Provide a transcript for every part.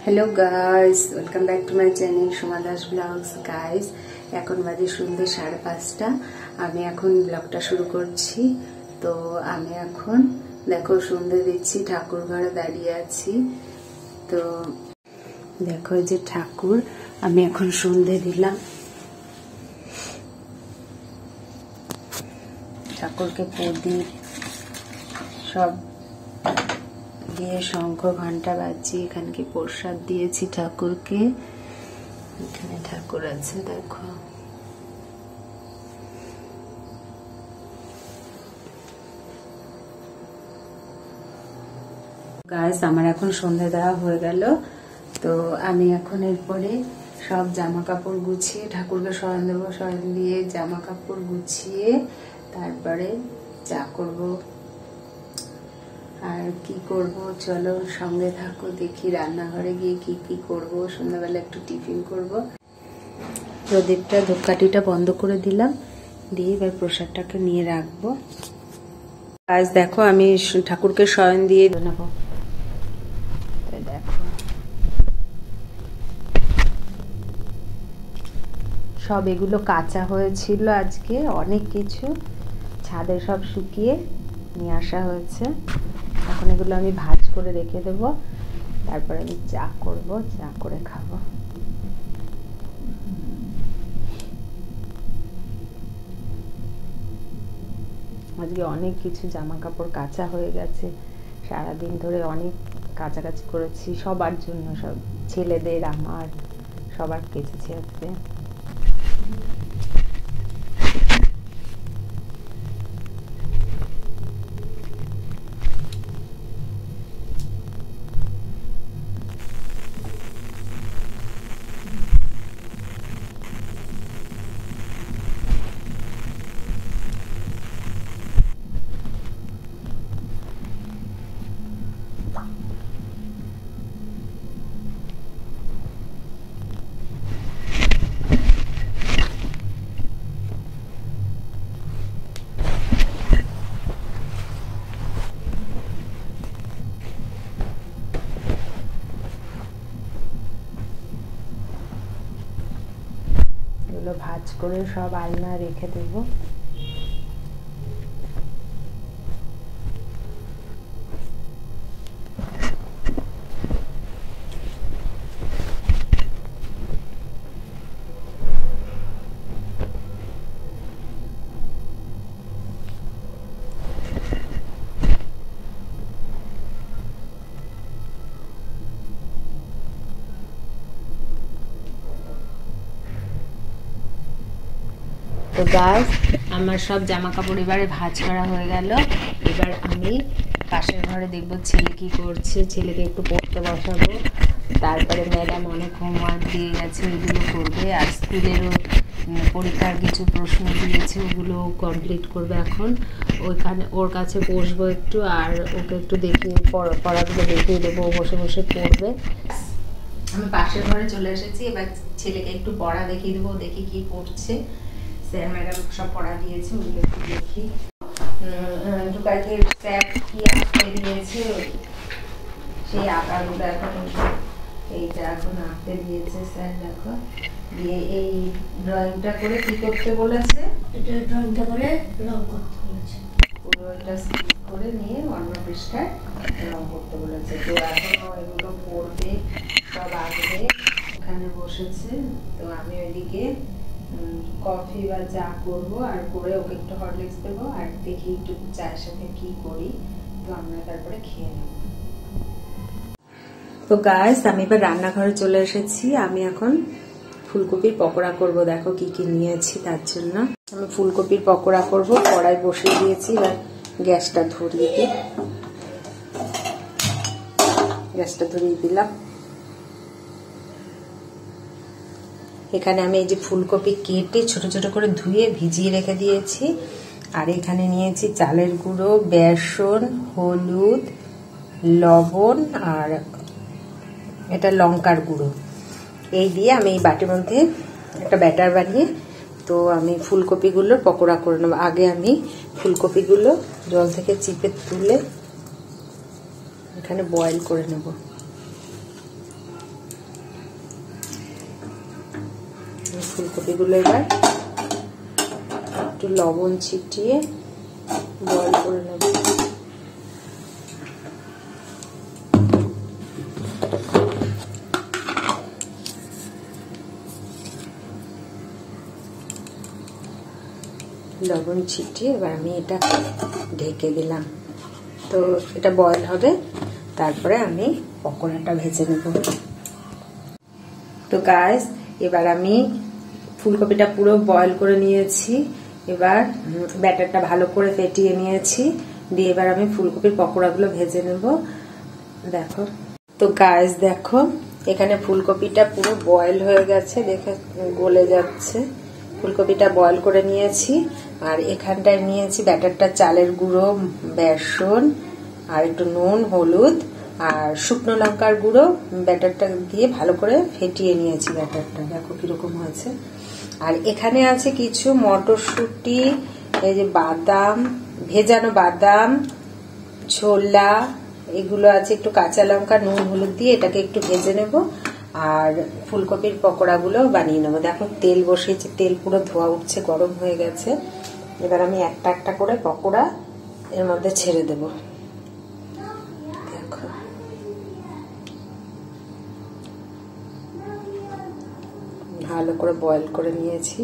Hello guys, welcome back to my channel Soma blogs. Guys এখন বাজে সন্ধ্যে 5:30। আমি এখন ব্লগটা শুরু করছি। তো আমি এখন দেখো সন্ধ্যে দিচ্ছি, ঠাকুর ঘরে দাঁড়িয়ে আছি। তো দেখো যে ঠাকুর, আমি এখন সন্ধ্যে দিলাম। ঠাকুরকে প্রদীপ সব দিয়ে শঙ্খ ঘন্টা বাজিয়ে এখানে কি প্রসাদ দিয়েছি ঠাকুরকে। এখানে ঠাকুর আছে দেখো। গাইস আমার এখন সন্ধ্যা দেওয়া হয়ে গেল। তো আমি এখন এরপরে সব জামা কাপড় গুছিয়ে ঠাকুরকে শয়ন দেবো। শয়ন দিয়ে জামা কাপড় গুছিয়ে তারপরে চা করব। আর কি করব চলো সঙ্গে থাকো, দেখি রান্নাঘরে গিয়ে কি কি করব। সন্ধ্যাবেলা একটু টিফিন করব। প্রদীপটা ধূপকাঠিটা বন্ধ করে দিলাম, দিয়ে এবার প্রসাদটাকে নিয়ে রাখবো। আজ দেখো আমি ঠাকুরকে শয়ন দিয়ে নেবো। দেখো সব এগুলো কাঁচা হয়েছিল, আজকে অনেক কিছু ছাদে সব শুকিয়ে নিয়ে আসা হয়েছে। এখন এগুলো আমি ভাজ করে রেখে দেব, তারপরে আমি চা করব, চা করে খাবো। আজকে অনেক কিছু জামা কাপড় কাঁচা হয়ে গেছে, সারাদিন ধরে অনেক কাচাকাচি করেছি সবার জন্য, সব ছেলেদের আমার সবার কেচেছি আজকে। এগুলো ভাজ করে সব আলনা রেখে দেব। তো গাইস আমার সব জামা কাপড় এবারে ভাঁজ করা হয়ে গেল। এবার আমি পাশের ঘরে দেখবো ছেলে কি করছে, ছেলেকে একটু পড়তে বসাবো। তারপরে ম্যাডাম অনেক হোমওয়ার্ক দিয়ে গেছে, ওইগুলো করবে। আর স্কুলেরও পরীক্ষার কিছু প্রশ্ন দিয়েছে, ওগুলো কমপ্লিট করবে। এখন ওইখানে ওর কাছে বসবো একটু, আর ওকে একটু দেখিয়ে পড়াগুলো দেখিয়ে দেবো, ও বসে বসে পড়বে। আমি পাশের ঘরে চলে এসেছি, এবার ছেলেকে একটু পড়া দেখিয়ে দেবো, দেখি কি পড়ছে। স্যার ম্যাডাম সব পড়া দিয়েছে, ওগুলো একটু দেখি। কালকে স্যার কি আঁকতে দিয়েছে, সেই আঁকাগুলো এখন এইটা এখন আঁকতে দিয়েছে স্যার। দেখো দিয়ে এই ড্রয়িংটা করে কি করতে বলেছে, এটা ড্রয়িংটা করে রং করতে বলেছে। পুরো এটা স্কিপ করে নিয়ে অন্য পৃষ্ঠায় রং করতে বলেছে। তো এখনো এগুলো পড়বে, সব আঁকবে। এখানে বসেছে, তো আমি ওইদিকে কফি বা চা করবো, আর করে ওকে একটু হরলিক্স দেবো, আর দেখি একটু চায়ের সাথে কি করি। তো আমরা তারপরে খেয়ে নেব। তো গাইস আমি এবার রান্নাঘরে চলে এসেছি। আমি এখন ফুলকপির পকোড়া করব। দেখো কি কি নিয়েছি তার জন্য। আমি ফুলকপির পকোড়া করব, কড়াই বসিয়ে দিয়েছি। এবার গ্যাসটা ধরিয়ে দিই, গ্যাসটা ধরিয়ে দিলাম। এখানে আমি এই যে ফুলকপি কেটে ছোট ছোট করে ধুয়ে ভিজিয়ে রেখে দিয়েছি। আর এখানে নিয়েছি চালের গুঁড়ো, বেসন, হলুদ, লবণ, আর এটা লঙ্কার গুঁড়ো। এই দিয়ে আমি এই বাটির মধ্যে একটা ব্যাটার বানিয়ে তো আমি ফুলকপিগুলোর পকোড়া করে নেব। আগে আমি ফুলকপিগুলো জল থেকে চিপে তুলে এখানে বয়েল করে নেব। ফুলকপিগুলো এবার একটু লবণ ছিটিয়ে বয়েল করে নেব। লবণ ছিটিয়ে এবার আমি এটা ঢেকে দিলাম। তো এটা বয়েল হবে, তারপরে আমি পকোড়াটা ভেজে নেব। তো গাইস, এবার আমি ফুলকপিটা পুরো বয়েল করে নিয়েছি। এবার ব্যাটারটা ভালো করে ফেটিয়ে নিয়েছি, দিয়ে এবার আমি ফুলকপির পকোড়াগুলো ভেজে নেব। দেখো তো গাইস, দেখো এখানে ফুলকপিটা পুরো বয়েল হয়ে গেছে, দেখে গলে যাচ্ছে। ফুলকপিটা বয়েল করে নিয়েছি, আর এখানটায় নিয়েছি ব্যাটারটা চালের গুঁড়ো, বেসন, আর একটু নুন, হলুদ আর শুকনো লঙ্কার গুঁড়ো। ব্যাটারটা দিয়ে ভালো করে ফেটিয়ে নিয়েছি ব্যাটারটা, দেখো কিরকম হয়েছে। আর এখানে আছে কিছু মটরশুঁটি, এই যে বাদাম, ভেজানো বাদাম, ছোলা, এগুলো আছে। একটু কাঁচা লঙ্কা, নুন, হলুদ দিয়ে এটাকে একটু ভেজে নেব, আর ফুলকপির পকোড়াগুলো বানিয়ে নেবো। দেখো তেল বসিয়েছি, তেল পুরো ধোয়া উঠছে, গরম হয়ে গেছে। এবার আমি একটা একটা করে পকোড়া এর মধ্যে ছেড়ে দেব। দেখো ভালো করে বয়েল করে নিয়েছি।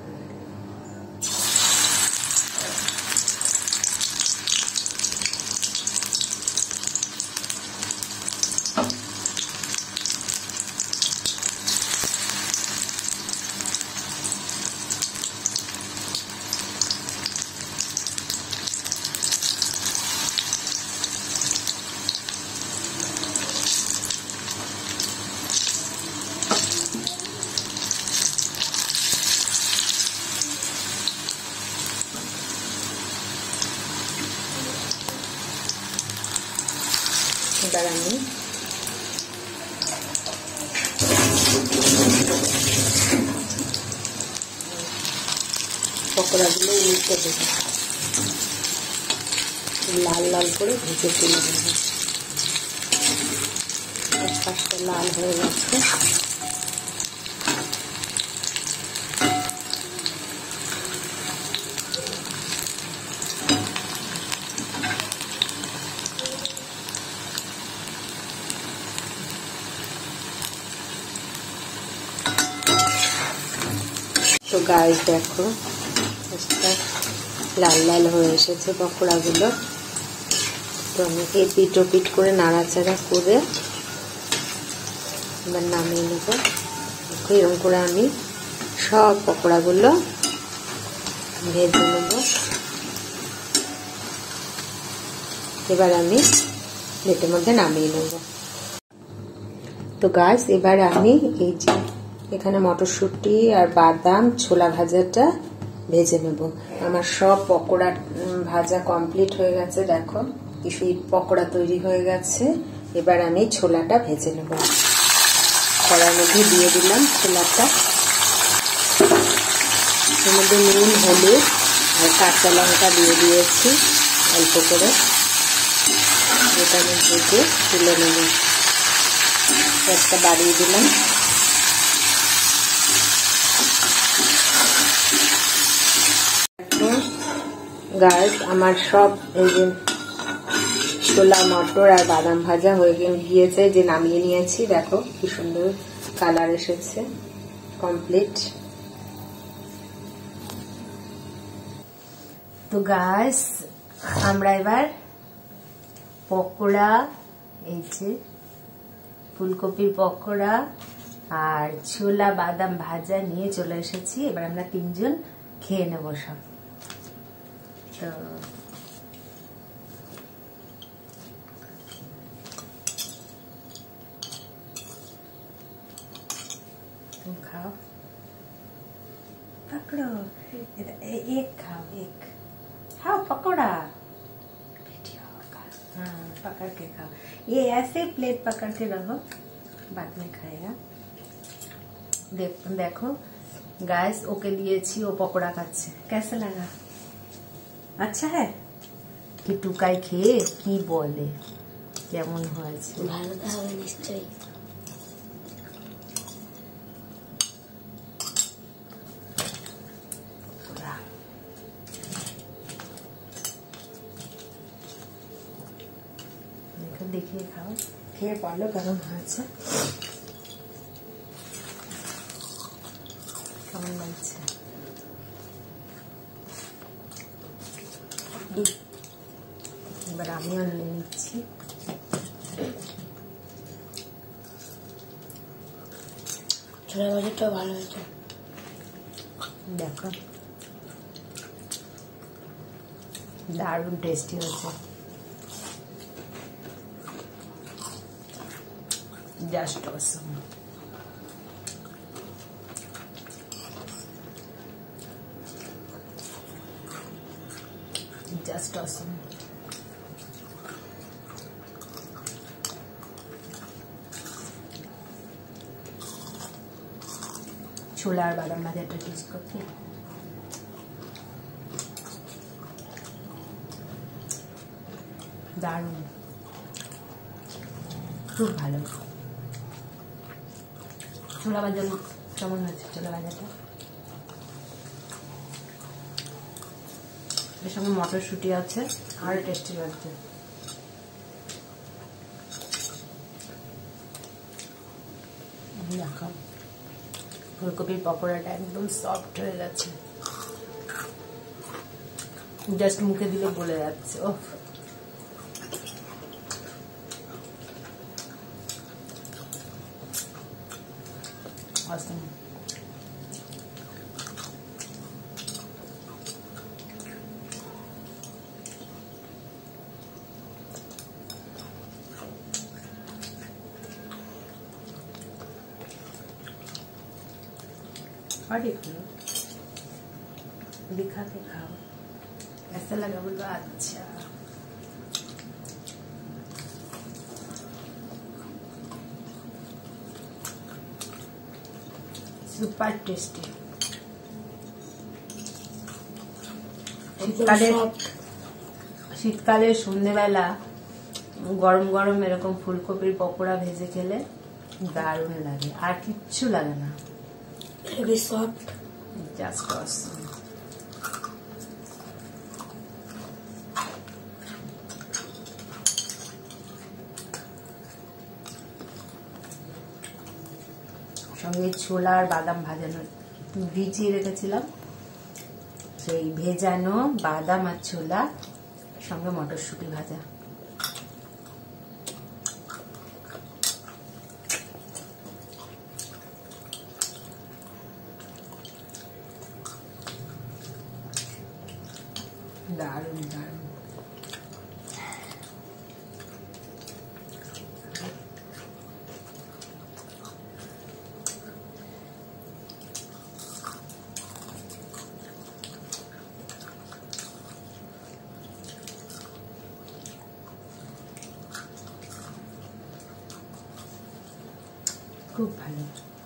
এবার আমি পকোড়াগুলো উল্টে দেব, লাল লাল করে ভেজে তুলে দেব। এক পাশটা লাল হয়ে গেছে। তো গাইস, দেখো লাল লাল হয়ে এসেছে পকোড়াগুলো। তো আমি এপিট ওপিট করে নাড়াচাড়া করে এবার নামিয়ে নেব। এরকম করে আমি সব পকোড়াগুলো ভেজে নেব। এবার আমি প্লেটের মধ্যে নামিয়ে নেব। তো গাইস, এবার আমি এই যে এখানে মটরশুঁটি আর বাদাম, ছোলা ভাজাটা ভেজে নেব। আমার সব পকোড়া ভাজা কমপ্লিট হয়ে গেছে। দেখো কিছু পকোড়া তৈরি হয়ে গেছে। এবার আমি ছোলাটা ভেজে নেব। কড়াইয়ের মধ্যে দিয়ে দিলাম ছোলাটা, এর মধ্যে নুন, হলুদ আর কাঁচা লঙ্কা দিয়ে দিয়েছি অল্প করে। যেটা আমি ভেজে তুলে নেব। একটা বাড়িয়ে দিলাম। গাইস, আমার সব এই যে ছোলা, মটর আর বাদাম ভাজা হয়ে গিয়েছে, যে নামিয়ে নিয়েছি। দেখো কি সুন্দর কালার এসেছে, কমপ্লিট। তো গাইস, আমরা এবার পকোড়া, এই যে ফুলকপির পকোড়া আর ছোলা বাদাম ভাজা নিয়ে চলে এসেছি। এবার আমরা তিনজন খেয়ে নেব সব। তো तुम खाओ, पकड़ो, एक खाओ, एक खाओ पकौड़ा। हाँ, पकड़ के खाओ। ये ऐसे प्लेट पकड़ के रहो, बाद में खाएगा। देखो गाइस, ओके दिएছি, ও পকোড়া খাচ্ছে। कैसा लगा? अच्छा है? কি টুকাই খেয়ে কি বলে, কেমন হয়েছে? ভালো হবে নিশ্চয়ই। খেয়ে খাও, খেয়ে বলো কেমন হয়েছে, কেমন লাগছে। এবার আমিও নিয়ে নিচ্ছি। ছোলা ভাজাটা ভালো হয়েছে, দেখো দারুণ টেস্টি হয়েছে, জাস্ট অসম। জাস্ট অসম। ছোলা আর বাদাম ভাজাটা টেস্ট করতে দারুণ, খুব ভালো। ছোলা ভাজা কেমন হয়েছে? ছোলা ভাজাটা এর সঙ্গে মটরশুঁটি আছে, আরো টেস্টি লাগছে। দেখো ফুলকপির পকোড়াটা একদম সফট হয়ে গেছে, জাস্ট মুখে দিলে বলে যাচ্ছে। ওহ awesome. और दिखा के खाओ, ऐसा लगा बोलो अच्छा। Super tasty. শীতকালে সন্ধ্যেবেলা গরম গরম এরকম ফুলকপির পকোড়া ভেজে খেলে দারুণ লাগে, আর কিচ্ছু লাগে না। Heavy soft, just awesome. সঙ্গে ছোলা আর বাদাম ভাজানো ভিজিয়ে রেখেছিলাম, সেই ভেজানো বাদাম আর ছোলা সঙ্গে মটরশুঁটি ভাজা। দারুণ দারুণ। খুব ভালো।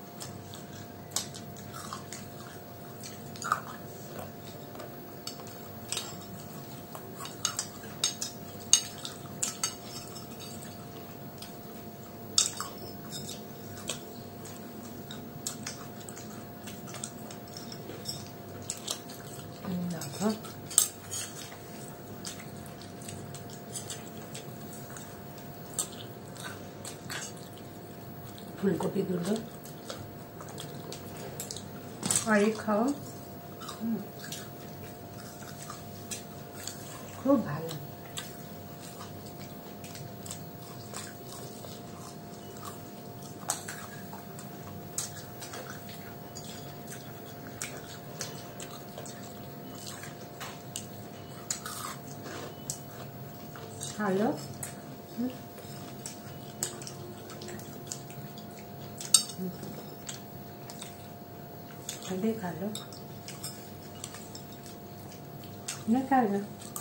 ফুলকপিগুলো আর খাও, খুব ভালো। হ্যালো, खा लो ना, खा लो।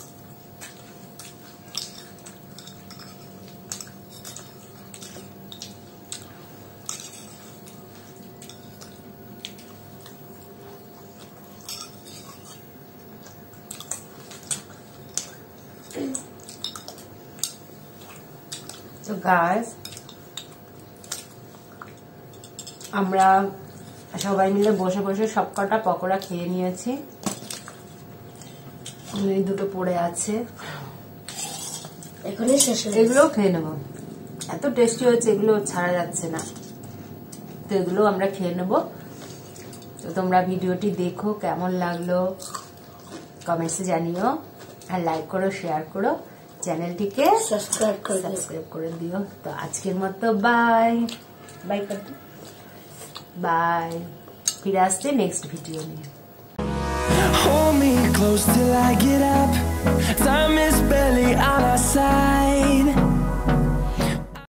तो गाइस আমরা সবাই মিলে বসে বসে সবকটা পকোড়া খেয়ে নিয়েছি, এই দুটো পড়ে আছে, এখনই শেষ, এগুলোও খেয়ে নেব। এত টেস্টি হয়েছে, এগুলো ছাড়া যাচ্ছে না। তো এগুলো আমরা খেয়ে নেব। তো তোমরা ভিডিওটি দেখো, কেমন লাগলো কমেন্টসে জানিও, আর লাইক করো, শেয়ার করো, চ্যানেলটিকে সাবস্ক্রাইব করে দিও। তো আজকের মতো বাই বাই, বাই। ফিরে আসছে নেক্সট ভিডিও নিয়ে। Hold me close till I get up. Time is barely on our side.